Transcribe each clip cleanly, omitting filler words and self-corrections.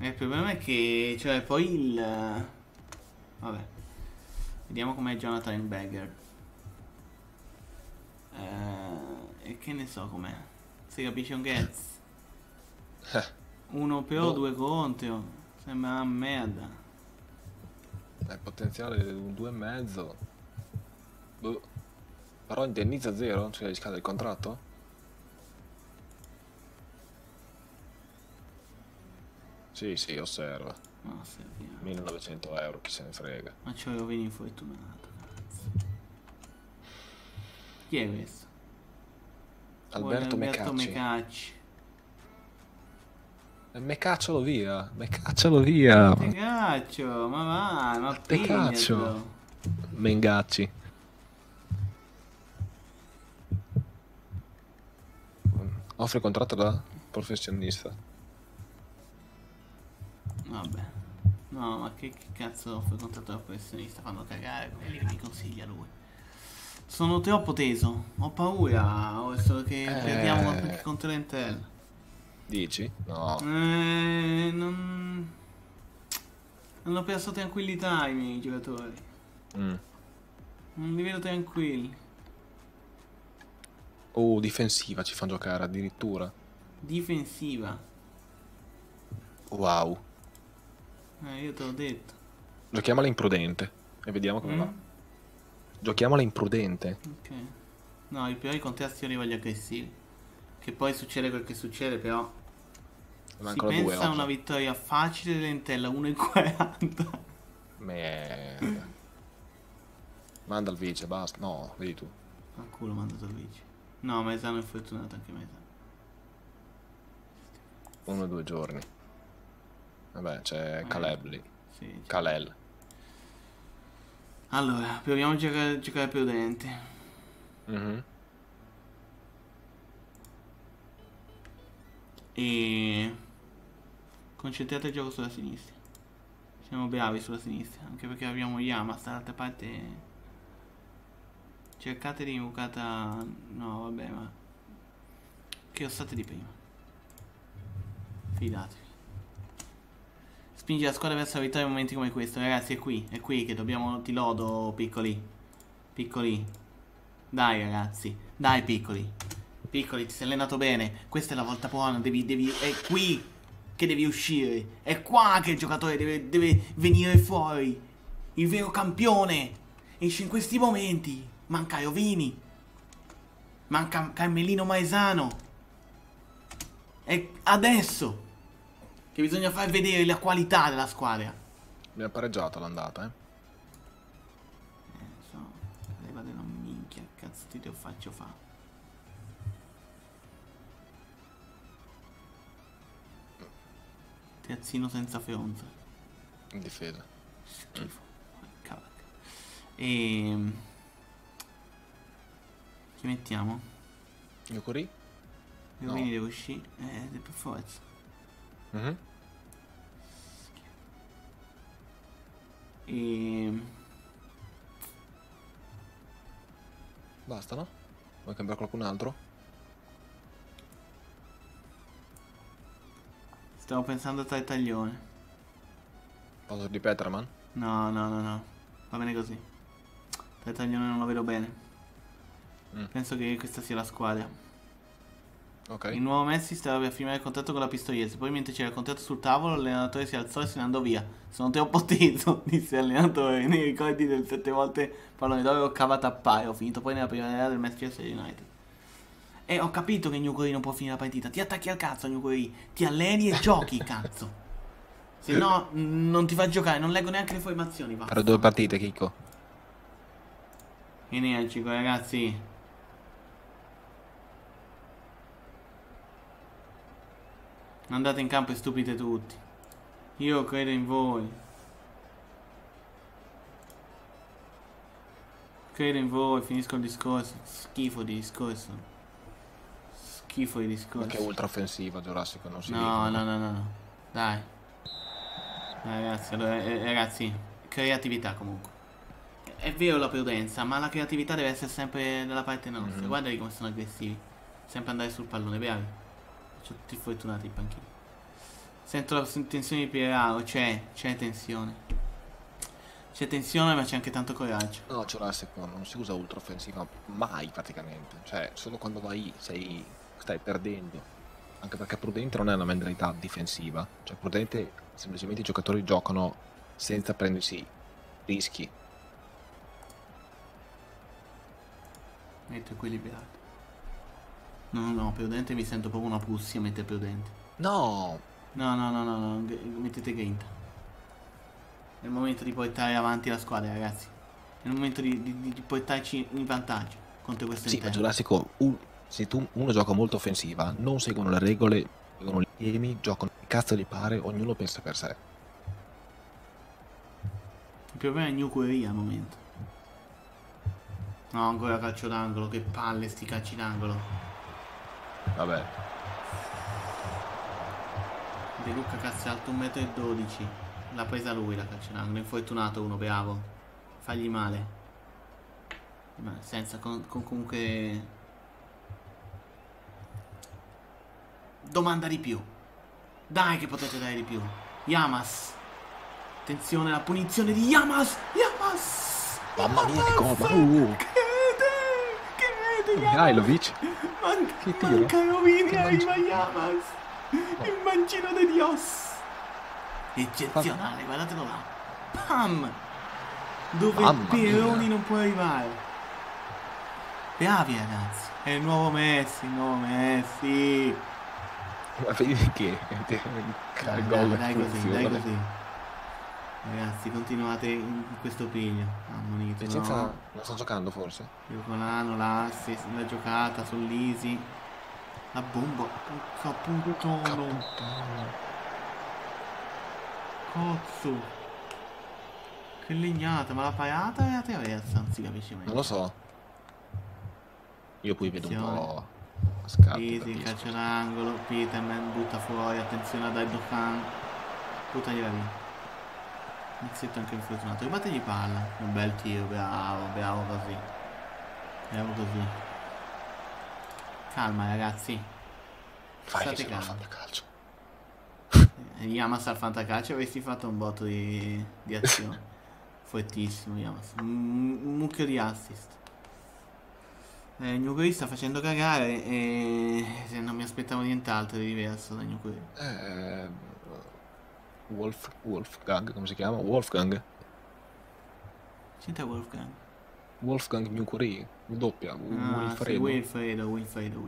Il problema è che, cioè, poi il... Vabbè. Vediamo com'è Jonathan Bagger. E che ne so com'è. Si capisce un cazzo. Uno pro, Boh, due contro. Sembra una merda. è potenziale un 2,5. Boh. Però indennizza zero? Cioè gli scade il contratto? Sì, sì, osserva. No, serviamo. 1900 euro, chi se ne frega. Ma c'ho rovini infortunato, cazzo. Chi è questo? Vuole Alberto Alberto Mecacci. Mecacci. Me caccialo via, me caccialo via. Te caccio, ma vai, ma Te caccio. pigliatelo. Mengacci. Offre contratto da professionista. Vabbè. No, ma che cazzo offre contratto da professionista? Fanno cagare quelli che mi consiglia lui. Sono troppo teso. Ho paura. Adesso che perdiamo anche contro l'Intel. Dici? No. Non hanno perso tranquillità i miei giocatori. Mm. Non li vedo tranquilli. Oh, difensiva ci fanno giocare addirittura. Difensiva. Wow. Io te l'ho detto. Giochiamola imprudente e vediamo come va. Giochiamola imprudente. Ok. No, i primi contrasti io li voglio aggressivi. Che poi succede quel che succede, però. Mancano Si due pensa a oggi. una vittoria facile dell'Entella 1,40. Merda. Manda il vice, basta. No, vedi tu. A culo mandato il vice. No, Maesano è infortunato anche Maesano. 1 o 2 giorni. Vabbè, c'è Caleb lì. Sì, cioè. Kalel. Allora, proviamo a giocare prudente. E concentrate il gioco sulla sinistra. Siamo bravi sulla sinistra, anche perché abbiamo Yama, dall'altra parte. Cercate di invocata. No, vabbè, ma che ostate di prima. Fidatevi. Spingi la squadra verso la vittoria in momenti come questo, ragazzi. È qui che dobbiamo. Ti lodo, piccoli. Piccoli. Dai, ragazzi. Dai, piccoli. Piccoli, ti sei allenato bene. Questa è la volta buona. È qui che devi uscire. È qua che il giocatore deve venire fuori. Il vero campione. Esce in questi momenti. Manca Rovini. Manca Carmelino Maesano. È adesso che bisogna far vedere la qualità della squadra. Abbiamo pareggiato l'andata, So, levate una minchia, cazzo ti lo faccio fa. Teazzino senza fronza. In difesa. Schifo. Cavolo. E chi mettiamo? Yukuri? Rovini deve uscire. Per forza. E Basta, no? Vuoi cambiare qualcun altro? stavo pensando a Tartaglione. Posso di Peterman? No. Va bene così. Tartaglione non lo vedo bene. Penso che questa sia la squadra. Ok. Il nuovo Messi stava per firmare il contratto con la Pistoiese. Poi mentre c'era il contratto sul tavolo l'allenatore si alzò e se ne andò via. Sono troppo teso, disse l'allenatore. Nei ricordi del 7 volte pallone d'oro cavata a pari. Ho finito poi nella primavera del Manchester United. E ho capito che Gnuguri non può finire la partita. Ti attacchi al cazzo, Gnuguri. Ti alleni e giochi, cazzo. Se no non ti fa giocare. Non leggo neanche le formazioni. Va. Per 2 partite, Kiko. Energico, ragazzi. Andate in campo e stupite tutti. Io credo in voi. Credo in voi, finisco il discorso. Schifo di discorso. Schifo di discorso. Che ultra offensiva, Jurassic, non si No, dicono. no. Dai. Ragazzi, allora, ragazzi, creatività comunque. È vero la prudenza, ma la creatività deve essere sempre dalla parte nostra. Guardali come sono aggressivi. Sempre andare sul pallone, bravi. Faccio tutti fortunati in panchina. Sento la tensione di Pierao, c'è tensione. C'è tensione ma c'è anche tanto coraggio. No, Jurassic non si usa ultra offensiva mai praticamente. Cioè, solo quando stai perdendo. Anche perché prudente non è una mentalità difensiva. Cioè, prudente semplicemente i giocatori giocano senza prendersi rischi. Metto equilibrato. No, prudente mi sento proprio una pussia mentre prudente. No! No, mettete grinta. È il momento di portare avanti la squadra, ragazzi. È il momento di portarci in vantaggio contro questo Sì, ma interno. Jurassic, se uno gioca molto offensiva, non seguono le regole, seguono gli schemi, giocano che cazzo gli pare, ognuno pensa per sé. Il problema è Newquery al momento. No, ancora calcio d'angolo, che palle sti calci d'angolo. Vabbè. De Luca cazzo è alto 1,12 m. L'ha presa lui la calcio d'angolo. Infortunato uno, bravo. Fagli male. Ma senza comunque. Domanda di più. Dai che potete dare di più. Yamas. Attenzione alla punizione di Yamas. Yamas. Mamma mia, che colpa! Crede, Mihailovic? Che tiro? Manca Rovini, Che arriva Yamas. Il mancino de Dios. Eccezionale, guardatelo là. Pam! Dove Mamma Peroni mia. non può arrivare. Bravi ragazzi. È il nuovo Messi, Ma vedi che il gol Dai così, funziona. dai così. Ragazzi, continuate in questo piglio. Ammonito, Senza... no. Non sto giocando forse? Iocolano, l'assist, la giocata sull'easy. La bomba. Puttano. Cazzo. Che legnata, ma la parata è la traversa, non si capisce mai. Non lo so. Io poi vedo un Attenzione. po' a scatti. Easy, calcio d'angolo, Peterman butta fuori, attenzione a Daidokan. Buttagliela via. Inizietto anche infortunato, ribattegli palla. Un bel tiro, bravo così. Bravo così. Calma ragazzi. Fai che State se no calmi. fa calcio. Yamas al fantacalcio avresti fatto un botto di azione. Fortissimo Yamas. Un mucchio di assist. Newquery sta facendo cagare e non mi aspettavo nient'altro di diverso da Newquery. Wolfgang, come si chiama? Wolfgang. C'entra Wolfgang? Wolfgang Newquery, doppia, Ah, sì, Wilfredo. Wilfredo.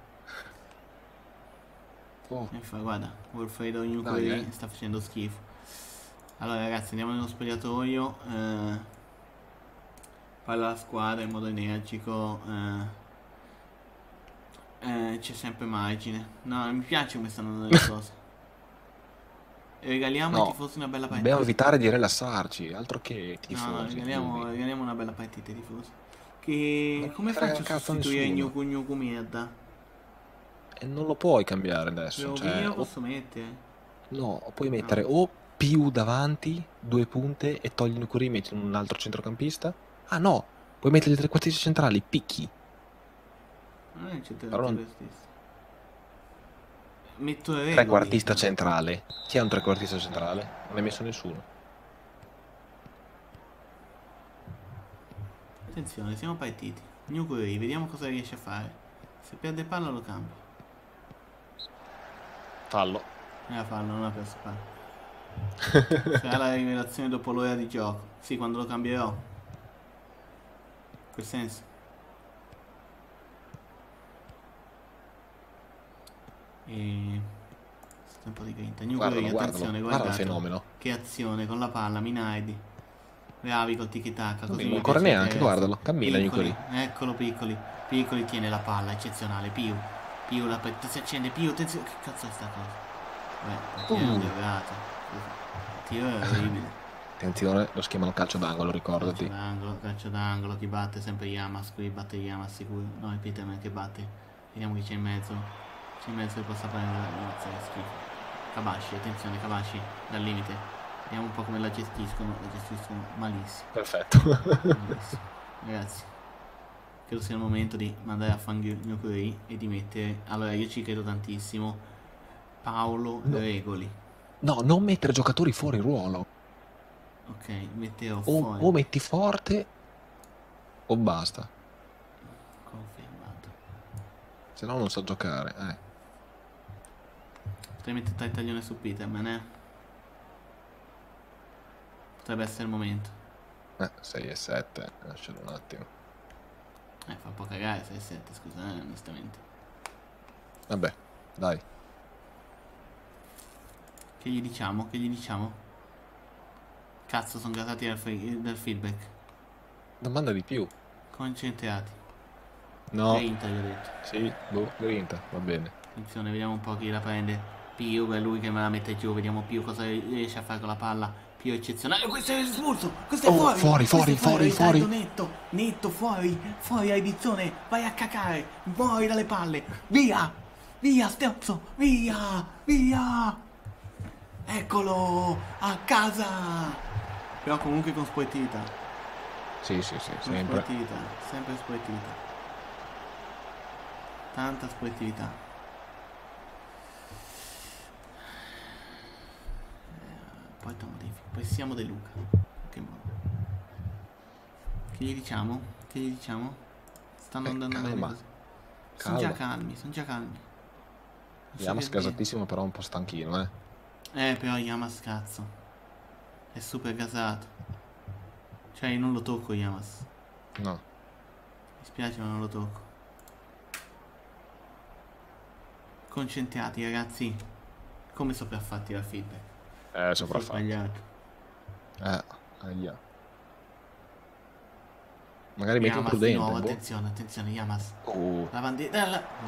Oh, Guarda, Wilfredo dai, Newquery sta facendo schifo. Allora ragazzi, andiamo nello spogliatoio. Parla la squadra in modo energico. C'è sempre margine. No, mi piace come stanno andando le cose. Regaliamo ai no, tifosi una bella partita. dobbiamo evitare di rilassarci, altro che No, tifosi. regaliamo una bella partita ai tifosi. Non Come frega faccio un a cazzo a sostituire nessuno. Gnuku merda? E non lo puoi cambiare adesso. Lo Cioè, via posso mettere? no, puoi mettere o più davanti, 2 punte e togli Nukuri, metti un altro centrocampista. Ah no, puoi mettere i trequartisti centrali, picchi. Non è Però non- stesso. Metto le regole. Trequartista centrale. Chi è un trequartista centrale? Non hai messo nessuno. Attenzione, siamo partiti. Newquery, vediamo cosa riesce a fare. Se perde palla lo cambio. Fallo. Fallo, non ha perso palla. Sarà la rivelazione dopo l'ora di gioco. Sì, quando lo cambierò. In quel senso. E... Sta un po' di grinta. Newquery, attenzione, guarda il guardate. fenomeno. Che azione con la palla, Minardi. Bravi col tiki-taka, così Non mi corre piace neanche, il terzo. guardalo. Cammina Piccoli, Nukuri. eccolo Piccoli tiene la palla, eccezionale. Piu la si accende, Piu, attenzione. Che cazzo è sta cosa? Beh, tiro deviato. Tiro è orribile. Attenzione, lo chiamano calcio d'angolo, ricordati. Calcio d'angolo, chi batte sempre Yamas, qui batte Yamas sicuro. No, è Peterman che batte. Vediamo chi c'è in mezzo. C'è in mezzo che possa prendere la schifo. Kabashi, attenzione Kabashi, dal limite. Vediamo un po' come la gestiscono malissimo. Perfetto. Malissimo. Ragazzi, credo sia il momento di mandare a fanghi Newquery e di mettere... Allora, io ci credo tantissimo. Paolo Regoli. No, non mettere giocatori fuori ruolo. Ok, metteo O fuori. metti forte o basta. Confermato. Se no non so giocare, Potrei mettere taglione su Peterman, eh. Potrebbe essere il momento. 6 e 7, lascialo un attimo. Fa un po' cagare 6-7, scusa, onestamente. Vabbè, dai. Che gli diciamo? Che gli diciamo? Cazzo, sono gasati dal feedback. Domanda di più. Concentrati. No. Grinta, gli ho detto. Sì, boh, grinta, va bene. Attenzione, vediamo un po' chi la prende. Piu, è lui che me la mette giù. Vediamo Piu cosa riesce a fare con la palla. Più eccezionale. Questo è espulso. Questo è Oh, fuori. fuori, Questo è fuori, ritardo fuori. netto. Netto, fuori. Fuori, Aidizzone. Vai a cacare. Muori dalle palle. Via. Via, stezzo. Via. Via. Eccolo. A casa. Però comunque con sportività. Sì, Con sempre. sportività. Sempre sportività. Tanta sportività. Poi te lo modifico. Poi siamo De Luca. In che modo? Che gli diciamo? Che gli diciamo? Stanno andando bene Calma, così. Sono già calma. calmi, sono già calmi. Non so Yamas che dire. gasatissimo, però un po' stanchino, Però Yamas cazzo. È super gasato. Cioè io non lo tocco Yamas. No. Mi spiace ma non lo tocco. Concentrati ragazzi. Come sopraffatti dal feedback? Ho Sopraffatto. sbagliato. Ahia. Magari metti un Yamas di nuovo, prudente, boh. attenzione, attenzione, Yamas. Oh, La bandiera.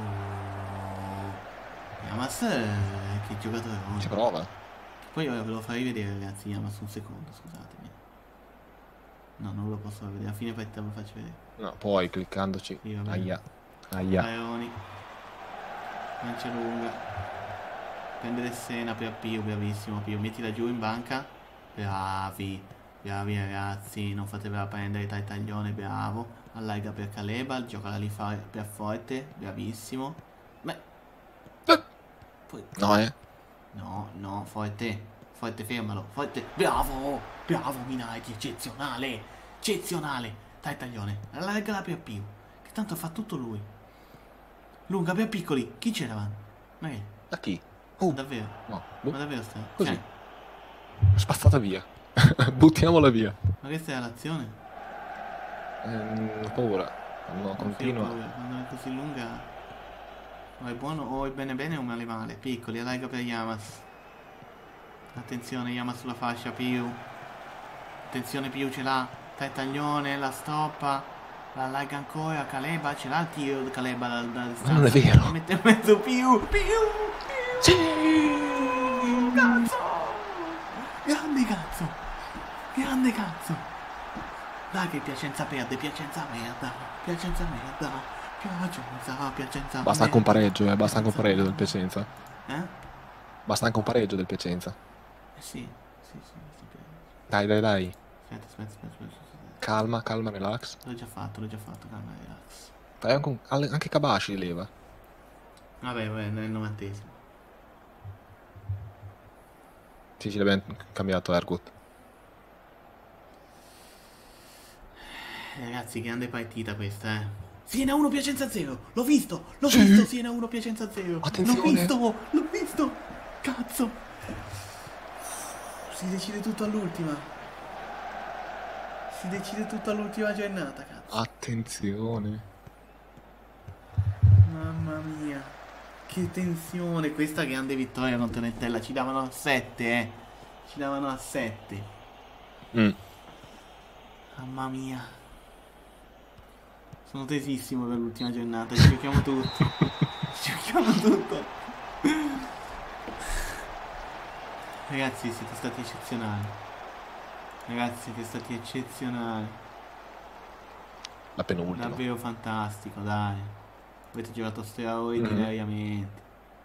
Yamas, che giocatore. ci prova. Poi ora ve lo farei vedere ragazzi, Yamas un secondo, scusatemi. No, non lo posso far vedere, a fine partita ve lo faccio vedere. No, poi cliccandoci. Sì, va bene. Ahia. Ahia. Leoni. Mancia lunga. Prendere Sena per Pio, bravissimo Pio. Mettila giù in banca. Bravi. Bravi ragazzi, non fatevela prendere dai taglione, bravo. Allarga per Caleba, gioca lì per Forte, bravissimo. Beh. Poi. No, No, no, Forte. Forte, fermalo. Forte. Bravo. Bravo Minardi, eccezionale. Eccezionale. Dai taglione. Allargala per Pio. Che tanto fa tutto lui. Lunga per piccoli. Chi c'era davanti? Ma che? Da chi? Ma davvero? No, Ma boh. davvero sta? Così. Cioè, Spazzata via. Buttiamola via. ma questa è l'azione? Ho paura. No, Anch'io ho continua. paura. Quando è così lunga. O è buono o è bene bene o male male. Piccoli, allarga per Yamas. Attenzione, Yamas sulla fascia, Piu. Attenzione, Piu ce l'ha. Taglione, la stoppa. La allarga ancora, Caleba, ce l'ha il tiro Caleba da distanza. Non è vero. La mette in mezzo Piu. Piu. Sì! Cazzo! Grande cazzo! Grande cazzo! Dai che Piacenza perde, Piacenza merda! Piacenza merda! Piacenza Basta anche un pareggio, basta anche un pareggio del merda. Piacenza. Eh? Basta anche un pareggio del Piacenza. Sì, sì, Dai. aspetta. Calma, relax. L'ho già fatto, calma, relax. Dai, anche Kabashi leva. Vabbè, nel 90esimo. Sì, l'abbiamo cambiato Ergut. Ragazzi, grande partita questa, Siena 1, Piacenza 0. L'ho visto, Siena 1, Piacenza 0. Attenzione. L'ho visto. Cazzo. Si decide tutto all'ultima. Giornata, cazzo. Attenzione. Mamma mia. Che tensione. Questa grande vittoria contro Nettella. Ci davano a 7, Ci davano a 7. Mamma mia. Sono tesissimo per l'ultima giornata. Ci giochiamo tutto. Ragazzi, siete stati eccezionali. La penultima. Davvero fantastico, dai. Avete giocato straordinariamente.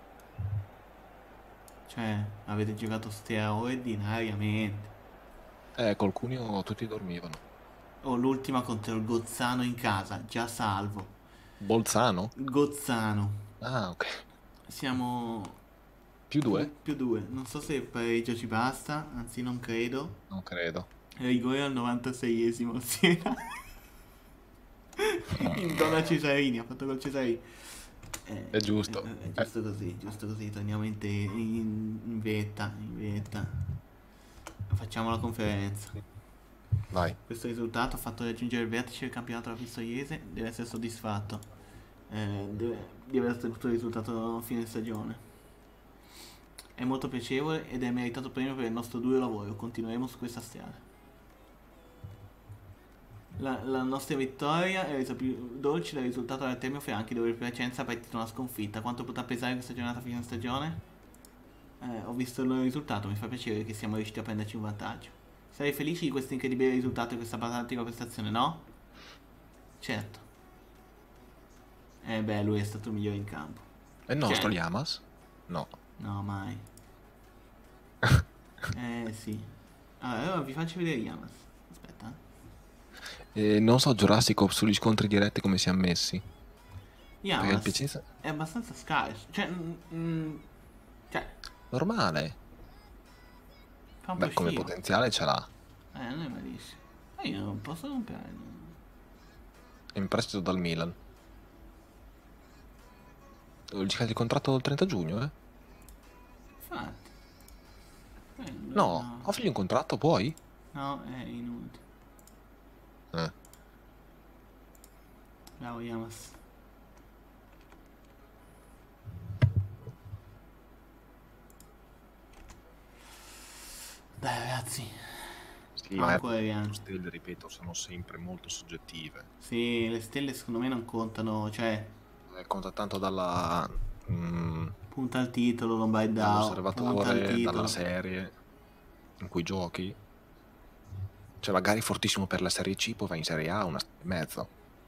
Cioè, avete giocato straordinariamente. Col Cuneo tutti dormivano. L'ultima contro il Gozzano in casa, già salvo. Bolzano? Gozzano. Ah, ok. Siamo Più 2? Più 2. Non so se il pareggio ci basta, anzi non credo. Non credo. Rigore al 96esimo, Siena. In zona Cesarini, ha fatto col Cesarini. È giusto. Giusto così, torniamo in vetta, in vetta. Facciamo la conferenza. Vai. Questo risultato ha fatto raggiungere il vertice del campionato della Pistoiese, deve essere soddisfatto di aver ottenuto il risultato a fine stagione. È molto piacevole ed è meritato premio per il nostro duro lavoro, continueremo su questa strada. La nostra vittoria è resa più dolce dal risultato del Artemio Franchi, dove il Piacenza ha partito una sconfitta. Quanto potrà pesare questa giornata a fine stagione? Ho visto il loro risultato, mi fa piacere che siamo riusciti a prenderci un vantaggio. Sarei felice di questo incredibile risultato e questa fantastica prestazione, no? Certo. Beh, lui è stato il migliore in campo. È il nostro Llamas? No. No, mai. Sì. Allora vi faccio vedere Yamas. Aspetta. Non so Jurassic sugli scontri diretti come si è messi. Perché il Yamas Piacenza... è abbastanza scarso. Cioè, Normale. fa un Beh, po' come schifo. potenziale ce l'ha. Non è malissimo. Ma io non posso comprare. È in prestito dal Milan. Gli scade il contratto il 30 giugno, eh? Infatti. No, offrigli un contratto, puoi? No, è inutile. Eh. Bravo Yamas. Dai ragazzi. Sì, Ancora le Ariane. stelle, ripeto, sono sempre molto soggettive. Sì, le stelle secondo me non contano, cioè Conta tanto dalla... punta al titolo, non vai down, punta al dall'osservatore, titolo. dalla serie in cui giochi. Cioè magari fortissimo per la Serie C, poi vai in Serie A una e mezzo.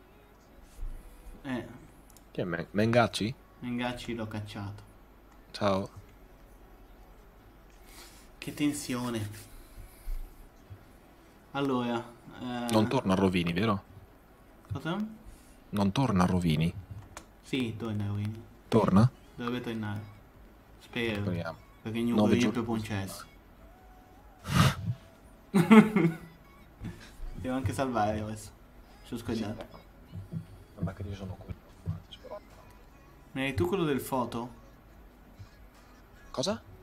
Chi è Mengacci? Mengacci l'ho cacciato. Ciao. Che tensione. Allora, Non torna a Rovini, vero? cosa? Non torna a Rovini. Sì, torna Rovini. Torna? Dovrebbe tornare. Spero. Speriamo. Perché il 9 è giorni proprio un cesso. Devo anche salvare adesso. Ci ho scordato. Vabbè che io sono qui. Ne hai tu quello del foto? Cosa?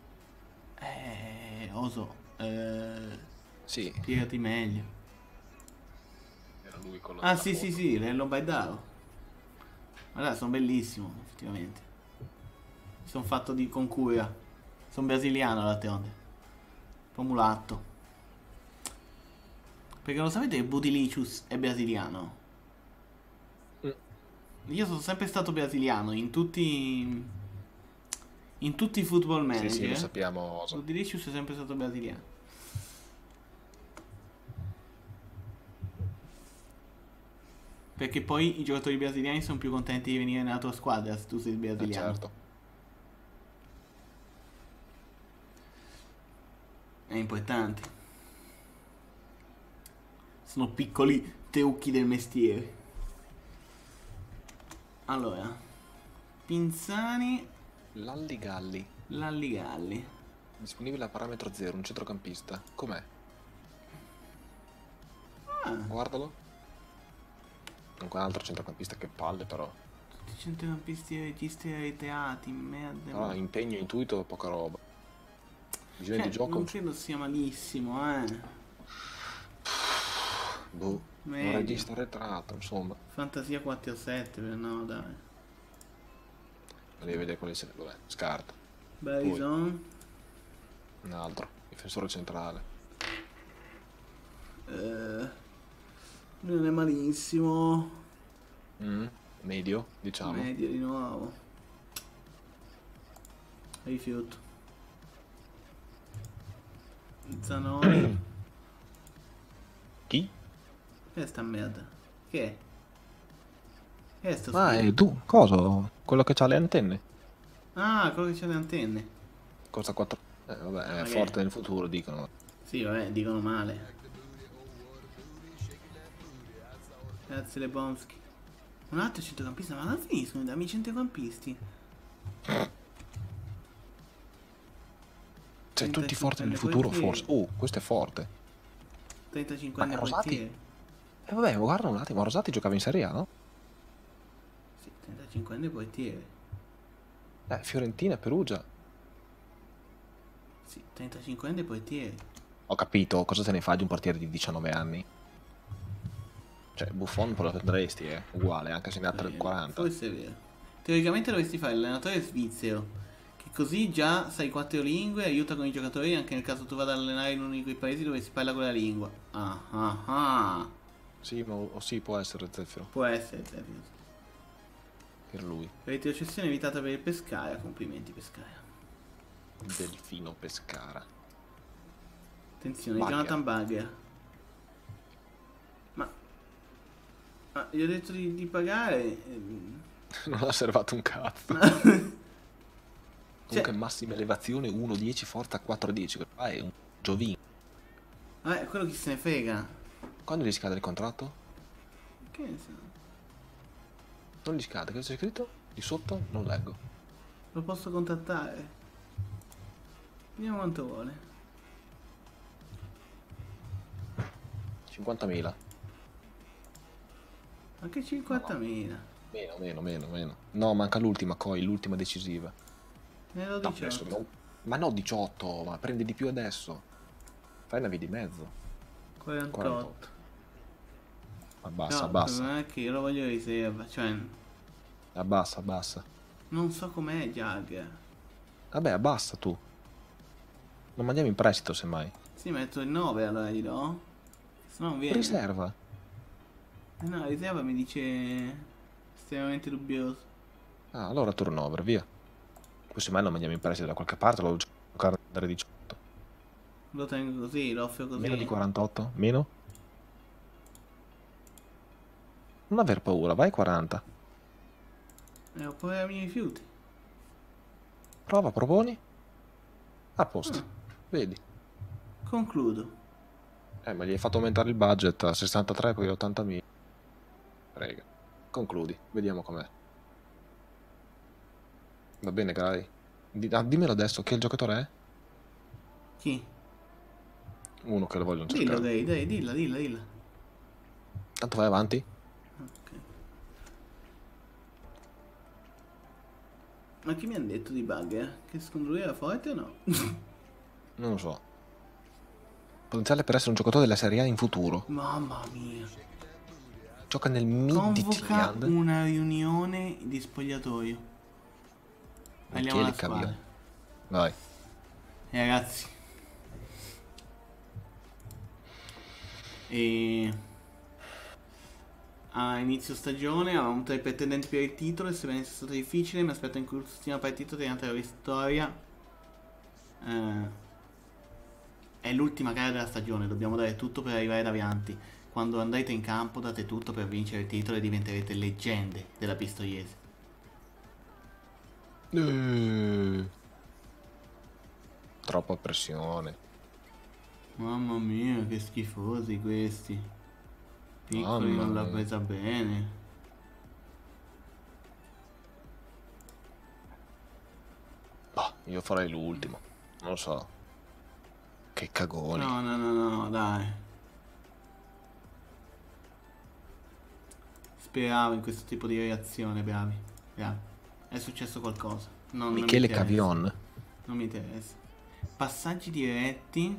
Oso. Sì. Spiegati meglio. Era lui con la Ah sì sì sì, l'Hello Baidaro. Guarda, sono bellissimo, effettivamente. Mi sono fatto con cura. Sono brasiliano d'altronde. Un po' mulatto. Perché lo sapete che Budilicious è brasiliano? Io sono sempre stato brasiliano in tutti i football manager. Sì, lo sappiamo. Budilicious è sempre stato brasiliano. Perché poi i giocatori brasiliani sono più contenti di venire nella tua squadra se tu sei brasiliano. Certo. È importante. Sono piccoli trucchi del mestiere. Allora, Pinzani, Lalli Galli. Lalligalli. Disponibile a parametro 0, un centrocampista. Com'è? Guardalo. Anche un altro centrocampista, che palle però. Tutti i centrocampisti registri reiterati, merda. Però impegno, intuito, poca roba. Visione di gioco. Non credo sia malissimo, Boh. Meglio. Un regista arretrato, insomma. Fantasia 4-7, no dai. Devi vedere quali siano. Vabbè, scarta. Barison. Un altro. Difensore centrale. Non è malissimo. Medio, diciamo. Medio di nuovo. Rifiuto. Zanoni. Chi? Che è sta merda? Che è? Che è sto Ma schifo? è tu, cosa? Quello che ha le antenne. Ah, quello che c'ha le antenne. Costa 4. Vabbè, è Ma forte che? nel futuro, dicono. Sì, vabbè, dicono male. Grazie Lebomski. Un altro centrocampista, ma non finiscono i dammi centrocampisti. Cioè, tutti forti nel 35enne futuro, portiere. forse. Oh, questo è forte. 35enne Ma Rosati? portiere. Vabbè, guarda un attimo, Rosati giocava in Serie A, no? Sì, 35enne portiere. Fiorentina, Perugia. Sì, 35enne portiere. Ho capito, cosa te ne fai di un portiere di 19 anni? Cioè, Buffon poi lo prenderesti, uguale, anche se ne ha 40. Forse è vero. Teoricamente dovresti fare l'allenatore svizzero. Che così già sai 4 lingue, aiuta con i giocatori anche nel caso tu vada ad allenare in uno di quei paesi dove si parla quella lingua. Ah ah ah. Sì, sì, può essere Zeffiro, Può essere, Zefiro. per lui. Retrocessione evitata per il Pescara. Complimenti Pescara. Delfino Pescara. Attenzione, Bagger. Jonathan Bagger. Ma gli ho detto di pagare. Non ha servato un cazzo. Cioè, Comunque massima elevazione 1.10, forza 4.10. Qua è un Giovin. quello chi se ne frega. Quando gli scade il contratto? Che ne so. Non gli scade, cosa c'è scritto? Di sotto? Non leggo. Lo posso contattare. Vediamo quanto vuole. 50.000. Anche 50.000. Meno. No, manca l'ultima coi, l'ultima decisiva. Ne do No, adesso 18. no. Ma no 18, ma prendi di più adesso. Fai una via di mezzo. 48. Abbassa, No, abbassa. non è che io lo voglio riserva. Cioè, Abbassa. non so com'è Jagger. Vabbè, abbassa tu. Lo mandiamo in prestito, semmai. Sì, metto il 9 allora gli do. Se no non viene. Riserva. No, riserva mi dice estremamente dubbioso. Ah, allora turnover, via. Poi semmai lo mandiamo in prestito da qualche parte, lo giocare da 18. Lo tengo così, lo offro così. Meno di 48? Meno? Non aver paura, vai 40. Ho paura mi rifiuti. Prova, proponi. A posto. Vedi. Concludo. Ma gli hai fatto aumentare il budget a 63, poi 80.000. Prega. Concludi, vediamo com'è. Va bene, Gray. Dimmelo adesso, che il giocatore è? Chi? Uno che lo vogliono Dillo, cercare. Gay, dilla. Tanto vai avanti. Ok. Ma chi mi hanno detto di Bugger? Che secondo lui era forte o no? Non lo so. Potenziale per essere un giocatore della Serie A in futuro. Mamma mia. Gioca nel Convoca Midtjylland. una riunione di spogliatoio. Andiamo alla Michele squadra. Cavion. Vai. Ragazzi. A inizio stagione avevamo 3 pretendenti per il titolo e sebbene sia stato difficile mi aspetto in quest'ultima partita terminata la vittoria. È l'ultima gara della stagione, dobbiamo dare tutto per arrivare davanti. Quando andrete in campo date tutto per vincere il titolo e diventerete leggende della Pistoiese. Troppa pressione. Mamma mia, che schifosi questi. Piccoli Mamma non l'ha mia. presa bene. Bah, io farei l'ultimo. Non lo so. Che cagoni. No, dai. Speravo in questo tipo di reazione, bravi. È successo qualcosa. Non mi Michele interessa. Cavion. Non mi interessa. Passaggi diretti.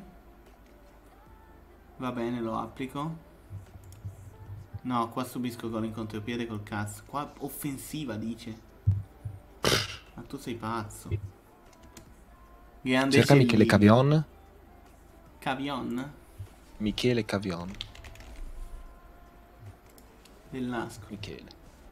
Va bene, lo applico. No, qua subisco gol in contropiede col cazzo. Qua offensiva, dice. Ma tu sei pazzo. Grande Cerca Michele Cellini. Cavion. Cavion? Michele Cavion. Dell'Asco. Michele.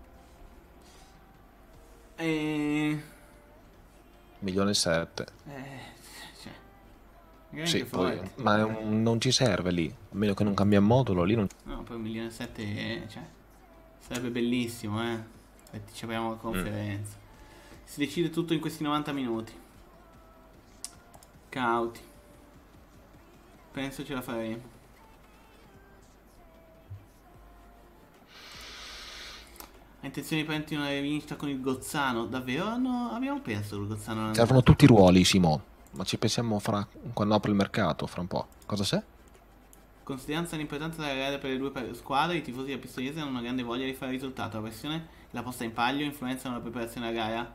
E... 1.700.000. Cioè... Magari Sì, anche poi, forte. ma non ci serve lì. A meno che non cambia modulo, lì non... No, poi 1.700.000, cioè... Sarebbe bellissimo, Infatti ci apriamo la conferenza. Si decide tutto in questi 90 minuti. Cauti. Penso ce la faremo. Ha intenzione di prendere una rivincita con il Gozzano? Davvero? No, abbiamo perso il Gozzano. Servono tutti i ruoli, Simone. Ma ci pensiamo quando apre il mercato, fra un po'. Cosa c'è? Considerando l'importanza della gara per le due squadre, i tifosi della Pistoiese hanno una grande voglia di fare risultato. La pressione e la posta in palio influenzano la preparazione della gara.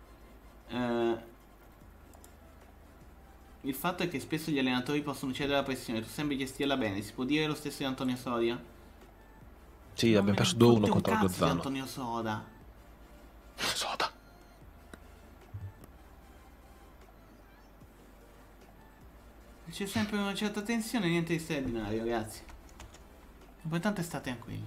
Il fatto è che spesso gli allenatori possono cedere alla pressione, tu sembri gestirla bene. Si può dire lo stesso di Antonio Soria? Sì, Non abbiamo me ne perso 2-1 fotte un contro il cazzo di Gozzano. Antonio Soda. Soda. C'è sempre una certa tensione, niente di straordinario, ragazzi. L'importante è stare tranquilli.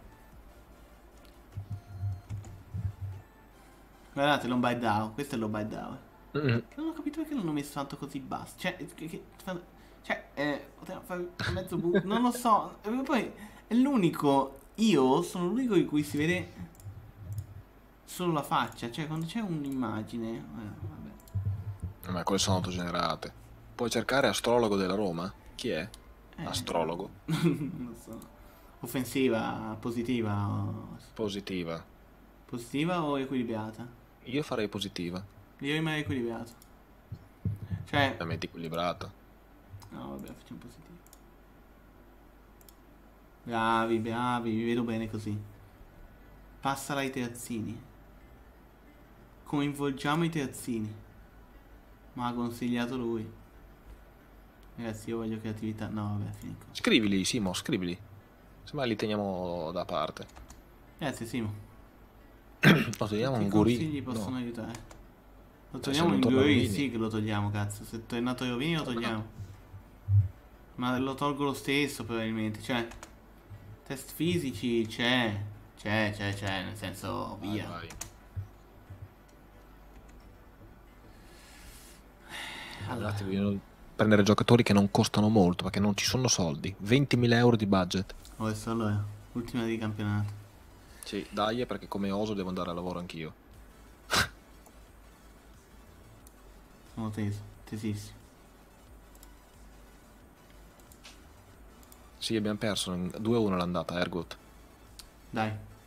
Guardate, l'Ombide Down, questo è l'Ombide Down. Non ho capito perché l'hanno messo tanto così basso. Potevano fare mezzo buco. Non lo so. E poi è l'unico. Io sono l'unico di cui si vede solo la faccia. Cioè, quando c'è un'immagine. Vabbè. Ma quelle sono autogenerate. Puoi cercare astrologo della Roma? Chi è? Astrologo. Non lo so. Offensiva, positiva. Positiva. Positiva o equilibrata? Io farei positiva. Io rimarrei equilibrato. Cioè. Ovviamente equilibrata. No, vabbè, facciamo positivo. Bravi, bravi, vi vedo bene così. Passala ai terzini. Coinvolgiamo i terzini. Ma ha consigliato lui. Ragazzi, io voglio creatività. No, vabbè, finisco. Scrivili, Simo, scrivili. Semmai li teniamo da parte. Grazie, Simo. Lo teniamo un I guri. consigli possono No. aiutare. Lo Cioè, togliamo se non in torna Guri, Rovini. sì che lo togliamo, cazzo. Se è tornato Rovini lo togliamo. Ma lo tolgo lo stesso, probabilmente. Cioè, test fisici c'è. C'è, nel senso, via. Vai. Allora. Ragazzi, vogliono prendere giocatori che non costano molto perché non ci sono soldi. 20.000 euro di budget. Adesso allora, ultima di campionato. Sì, dai, perché come oso devo andare a lavoro anch'io. Sono teso, tesissimo. Sì, abbiamo perso 2-1 l'andata, Ergot. Dai.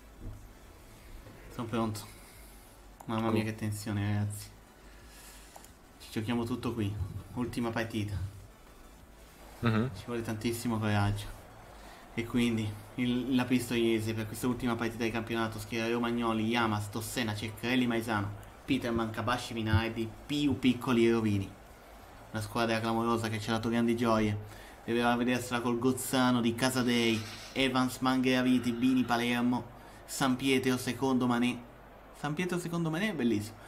Sono pronto. Mamma mia che tensione, ragazzi. Ci giochiamo tutto qui. Ultima partita. Ci vuole tantissimo coraggio. E quindi la Pistoiese per questa ultima partita di campionato schiera Romagnoli, Yamas, Tossena, Ceccarelli, Maisano, Peterman, Kabashi, Minardi, Piu, Piccoli e Rovini. Una squadra clamorosa che ci ha dato grandi gioie. Doveva vedersela col Gozzano di Casadei, Evans, Mangheraviti, Bini, Palermo, San Pietro, secondo Manè. San Pietro, secondo Manè è bellissimo.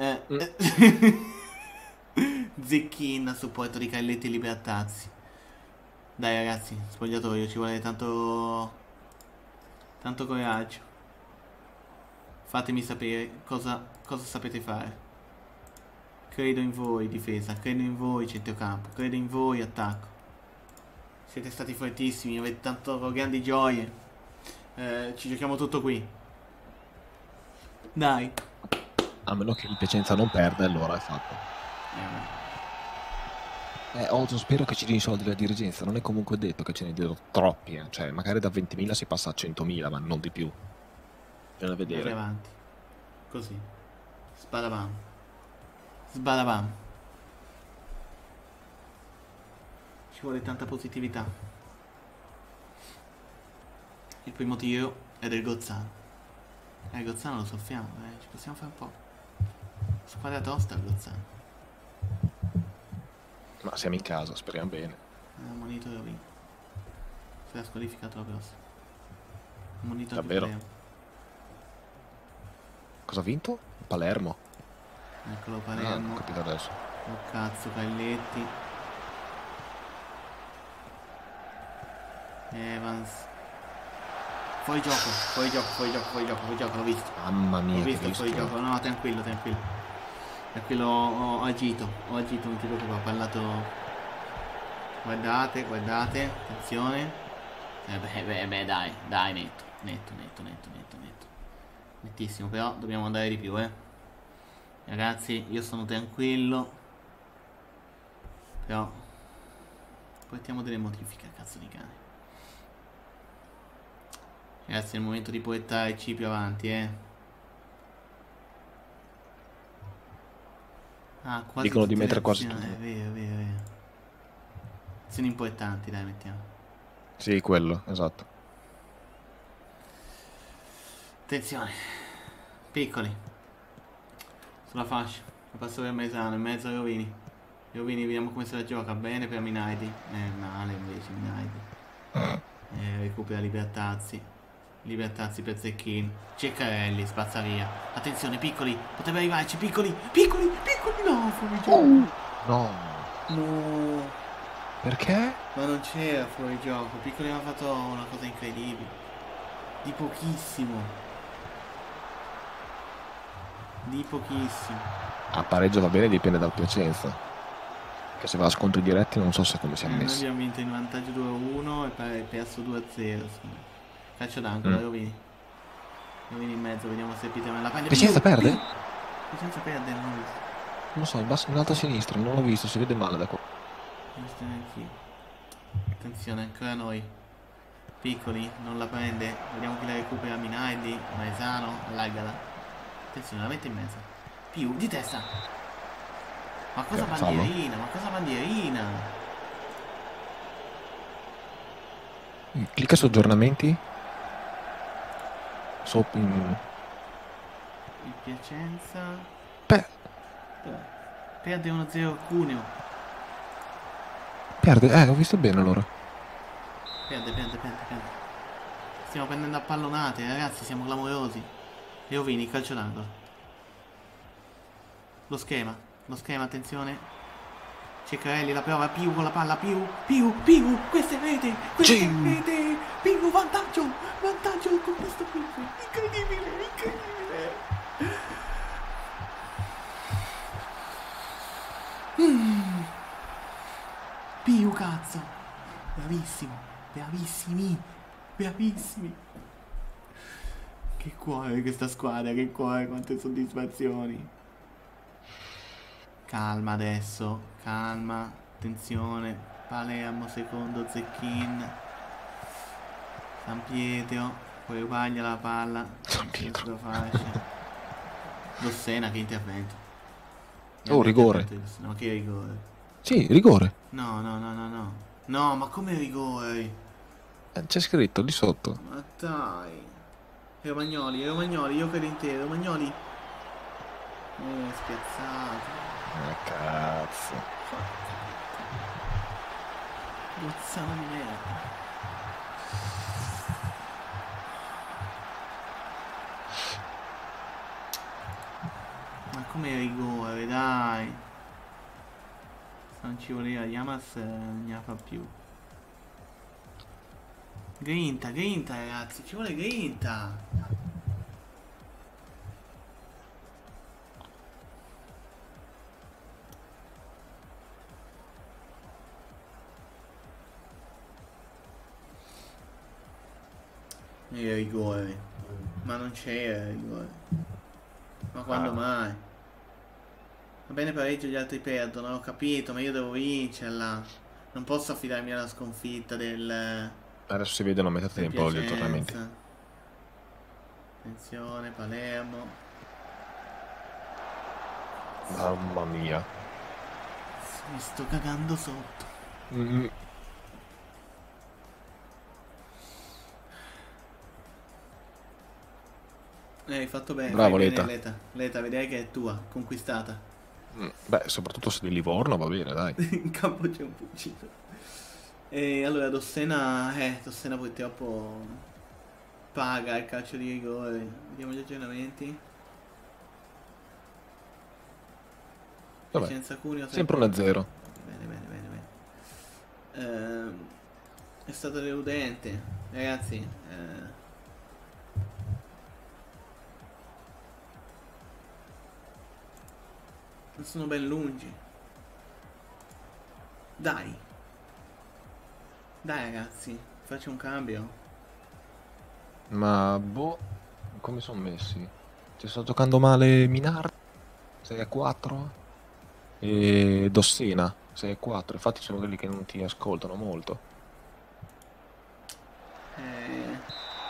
Zecchin a supporto di Carletti e Libertazzi. Dai ragazzi, spogliatoio, ci vuole tanto coraggio. Fatemi sapere cosa sapete fare. Credo in voi difesa, credo in voi centrocampo, credo in voi attacco. Siete stati fortissimi, avete tanto grandi gioie. Ci giochiamo tutto qui. Dai. A meno che il Piacenza non perde, allora è fatto. Spero che ci dia i soldi la dirigenza. Non è comunque detto che ce ne diano troppi. Cioè, magari da 20.000 si passa a 100.000, ma non di più. Bisogna vedere. Vai avanti. Così. Sbadabam. Sbadabam. Ci vuole tanta positività. Il primo tiro è del Gozzano. Il Gozzano lo soffiamo, ci possiamo fare un po'. Squadra tosta il Gozzano. Ma siamo in casa, speriamo bene. Monito Rovini. Sarà squalificato la prossima. Monito Davvero? Palermo. Cosa ha vinto? Palermo. Eccolo Ah, Palermo. ho capito adesso. Oh cazzo, Cailletti. Evans. Fuori gioco, l'ho visto. Mamma mia, L'ho che visto fuori rischio. gioco, no, tranquillo. Tranquillo, ho agito, non ti preoccupare, ho parlato. Guardate, attenzione. Beh, dai, netto. Nettissimo, però dobbiamo andare di più, Ragazzi, io sono tranquillo. Però portiamo delle modifiche a cazzo di cane. Ragazzi, è il momento di portare Ci più avanti, Ah, quasi Dicono di tutte le mettere quasi azioni. tutto. È vero, è vero, è vero. Azioni importanti, dai, mettiamo. Sì, quello, esatto. Attenzione. Piccoli. Sulla fascia. La passo per Maisano, in mezzo a Rovini. Rovini, vediamo come se la gioca. Bene per Minaidi. Male invece Minaidi. Recupera Libertazzi. Libertazzi per Zecchin. Ceccarelli, spazza via. Attenzione, piccoli. Potrebbe arrivarci, piccoli. Piccoli, piccoli. No, fuori gioco. No. No. Perché? Ma non c'era fuori gioco. Piccoli aveva fatto una cosa incredibile. Di pochissimo. Di pochissimo. A pareggio va bene, dipende dal Piacenza. Che se va a scontri diretti non so se come siamo Noi messi. abbiamo vinto in vantaggio 2-1 e poi perso 2-0. Calcio d'angolo, Rovini. Rovini in mezzo, vediamo se Peterman la prende. Piacenza perde? Piacenza perde, non lo visto. Non lo so, in alto a sinistra, non l'ho visto, si vede male da qua. Non sto neanche io. Attenzione, ancora noi. Piccoli, non la prende. Vediamo chi la recupera. Minaidi, Maesano, allargala. Attenzione, la mette in mezzo. Più, di testa. Ma cosa Fallo? bandierina? Ma cosa bandierina? Clicca su aggiornamenti. Il Piacenza Beh, perde 1-0 Cuneo. perde, ho visto bene allora. Perde. Stiamo prendendo a pallonate, ragazzi, siamo clamorosi. E Ovini, calcio d'angolo. Lo schema, attenzione. Ceccarelli la prova, Piu con la palla, Piu, questa è rete, Piu, vantaggio con questo Piu, incredibile. Piu, cazzo, bravissimi. Che cuore questa squadra, che cuore, quante soddisfazioni. Calma adesso, calma, attenzione, Palermo secondo Zecchin, San Pietro, poi rubaglia la palla, San Pietro. fascia. Dossena che intervento. Oh, rigore. No, che rigore. Sì, rigore. No. No, ma come rigore? C'è scritto lì sotto. Ma dai. Romagnoli, io credo in te, Romagnoli. Spiazzato. Cazzo. Gozzano di merda. Ma come rigore, dai. Se non ci voleva Yamas non ne fa più. Grinta ragazzi, ci vuole grinta. Rigore. Ma non c'era rigore. Ma quando mai? Va bene pareggio, gli altri perdono, ho capito, ma io devo vincerla. Non posso affidarmi alla sconfitta del... Adesso si vedono a metà tempo gli aggiornamenti. Attenzione, Palermo. Mamma mia. Mi sto cagando sotto. Hai fatto bene. Bravo, fai Leta. bene, Leta, vedrai che è tua, conquistata. Beh, soprattutto se di Livorno va bene, dai. In campo c'è un pulcino. E allora Dossena purtroppo paga il calcio di rigore. Vediamo gli aggiornamenti. Vabbè, Piacenza Cuneo sempre 1-0. Bene. È stato deludente, ragazzi. Non sono ben lungi. Dai ragazzi, faccio un cambio. Ma boh, come sono messi? Ci sto giocando male Minardi 6-4 e Dossena 6-4. Infatti sono quelli che non ti ascoltano molto.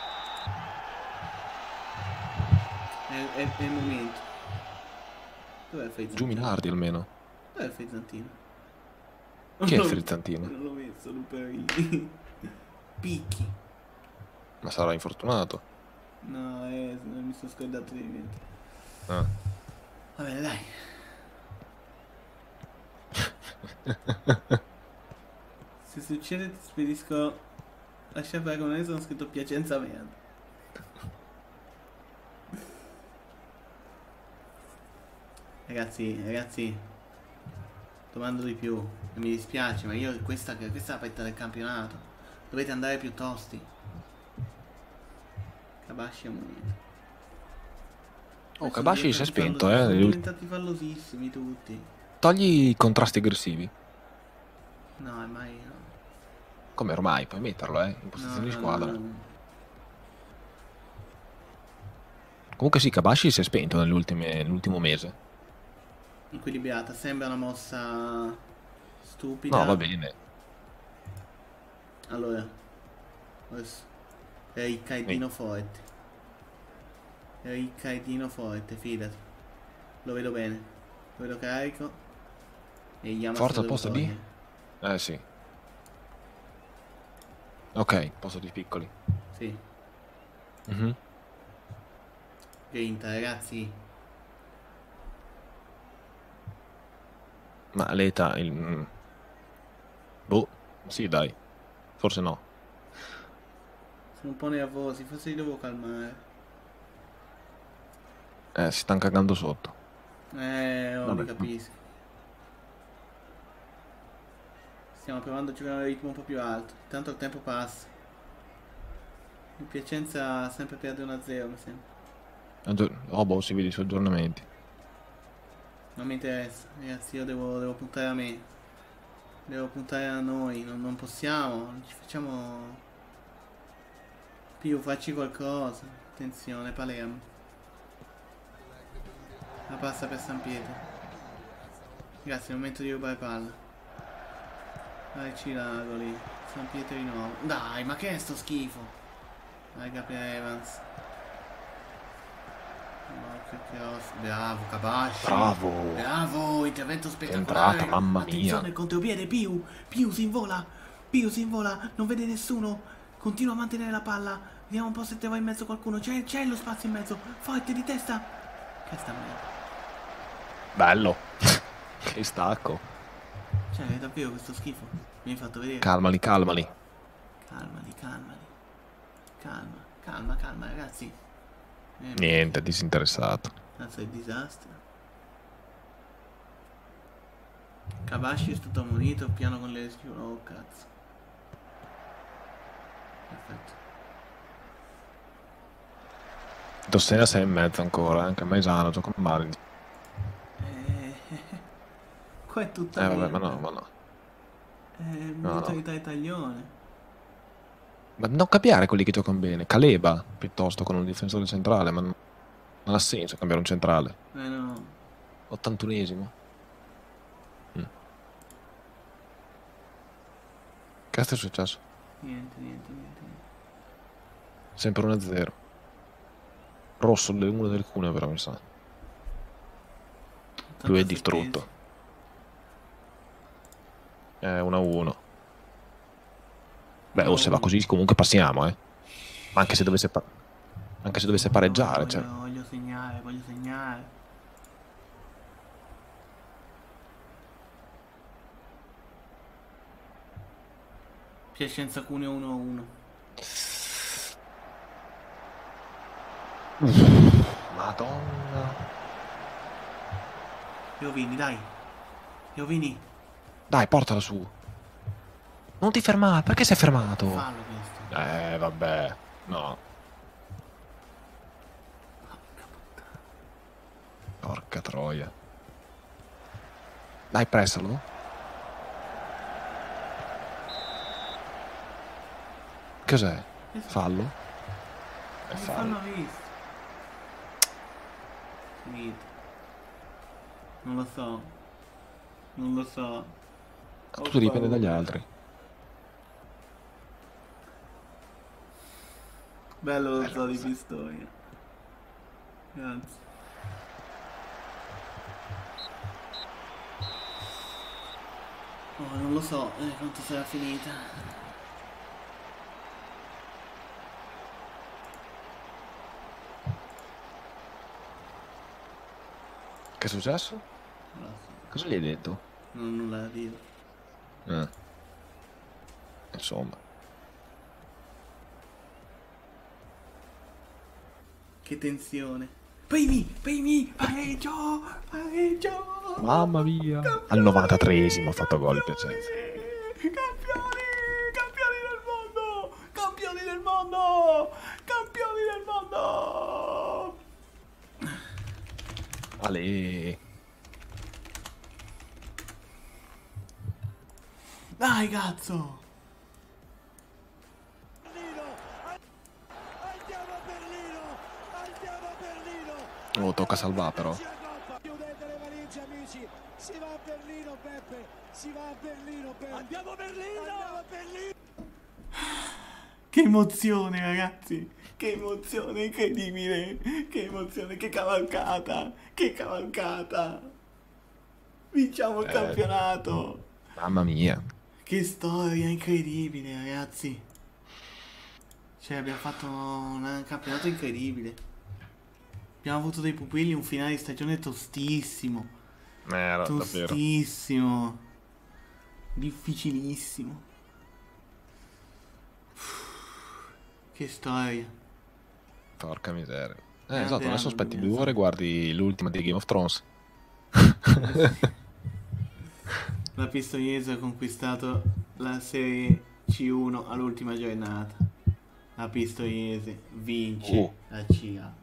È il momento. Dov'è il Giù frizzantino? Minardi almeno. Dov'è il frizzantino? Chi è il frizzantino? Non l'ho messo, Luperini. Picchi. Ma sarà infortunato. No, mi sono scordato di niente. Ah. Va bene, dai. Se succede ti spedisco la sciarpa con me, sono scritto Piacenza merda. Ragazzi, domando di più. E mi dispiace, ma io questa è la partita del campionato. Dovete andare più tosti. Kabashi è munito. Oh, Kabashi si è spento, Sono diventati fallosissimi tutti. Togli i contrasti aggressivi. No, ormai no. Come ormai, puoi metterlo, in posizione di squadra. No. Comunque sì, Kabashi si è spento nell'ultimo mese. Equilibrata, sembra una mossa stupida. No, va bene. Allora, adesso è ricca forte. È ricca e forte, fidati. Lo vedo bene. Lo vedo carico. E Yamaha. Forza al posto di? Sì. Ok, posto di piccoli. Sì. Mhm. Grinta, ragazzi. Ma l'età... Boh, sì dai. Forse no. Sono un po' nervosi, forse li devo calmare. Si stanno cagando sotto. Li capisco. Stiamo provando a giocare a un ritmo un po' più alto. Tanto il tempo passa. Il Piacenza sempre perde 1-0, mi sembra. Oh, boh, si vede i suoi aggiornamenti. Non mi interessa, ragazzi, io devo puntare a me. Devo puntare a noi, non possiamo, non ci facciamo più, facci qualcosa. Attenzione, Palermo. La passa per San Pietro. Ragazzi, è il momento di rubare palla. Vai Cilago lì. San Pietro di nuovo. Dai, ma che è sto schifo? Vai Gabriel Evans. Bravo Kabashi. Bravo, intervento spettacolare. Entrata, mamma mia. Attenzione, il contropiede, Piu si invola, non vede nessuno. Continua a mantenere la palla. Vediamo un po' se trova in mezzo qualcuno. C'è lo spazio in mezzo. Forte di testa. Che sta merda. Bello. Che stacco. Cioè, è davvero questo schifo. Mi hai fatto vedere. Calmali. Calma, ragazzi. Niente, disinteressato. Cazzo, è disastro. Kabashi è stato ammonito, piano con le rescue. Oh cazzo. Perfetto. Dossena 6,5 ancora, anche Maesano, gioca con Mari. Qua è tutta vabbè, ma no. militarità italiane. Ma non cambiare quelli che giocano bene. Caleba, piuttosto, con un difensore centrale, ma non ha senso cambiare un centrale. No. 81esimo. Che è successo? Niente. Sempre 1-0. Rosso, uno del Cuneo, però mi sa. Lui è distrutto. 1-1. Beh, se va così comunque passiamo, Ma anche se dovesse pareggiare, cioè. Voglio segnare. Piacenza Cuneo 1-1. Madonna. Iovini, dai. Iovini. Dai, portala su. Non ti fermare, perché sei fermato? Fallo questo. Vabbè. No. Porca troia. Dai, pressalo. Cos'è? Fallo? È fallo. Visto. Finito. Non lo so. Tutto dipende dagli altri. Bello lo zoo di Pistoia. Grazie. Oh, non lo so quanto sarà finita. Che è successo? Non lo so. Cosa gli hai detto? Non ho nulla da dire. Insomma. Che tensione. Paimi, pareggio, pareggio. Mamma mia. Al Campioni, 93esimo ha fatto gol il Piacenza. campioni, campioni del mondo, campioni del mondo, campioni del mondo. Ale. Dai, cazzo. Oh, tocca salvare però. Chiudete le valigie, amici. Si va a Berlino, Peppe. Si va a Berlino, Peppe. Andiamo a Berlino! Andiamo a Berlino! Che emozione, ragazzi. Che emozione incredibile. Che emozione, che cavalcata. Che cavalcata. Vinciamo il campionato. Mamma mia. Che storia incredibile, ragazzi. Cioè, abbiamo fatto un campionato incredibile. Abbiamo avuto dei pupilli, un finale di stagione tostissimo. Davvero. Tostissimo. Difficilissimo. Che storia. Porca miseria. Grande Esatto, adesso anno aspetti 2 2006. ore e guardi l'ultima di Game of Thrones. La Pistoiese ha conquistato la Serie C1 all'ultima giornata. La Pistoiese vince la CA.